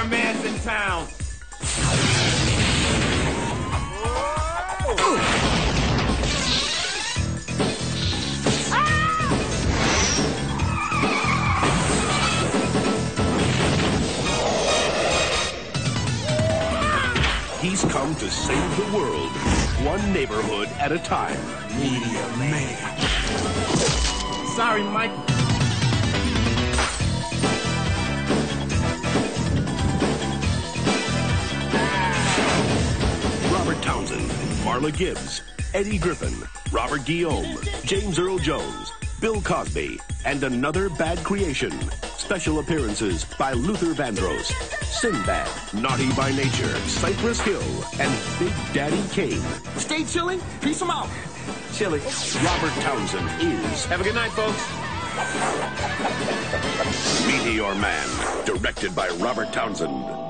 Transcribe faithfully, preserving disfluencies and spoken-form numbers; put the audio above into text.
Man's in town. He's come to save the world, one neighborhood at a time. Meteor Man. Sorry, Mike. Robert Townsend, Marla Gibbs, Eddie Griffin, Robert Guillaume, James Earl Jones, Bill Cosby, and another bad creation. Special appearances by Luther Vandross, Sinbad, Naughty by Nature, Cypress Hill, and Big Daddy Kane. Stay chilly. Peace them out. Chilly. Robert Townsend is... Have a good night, folks. Meteor Man, directed by Robert Townsend.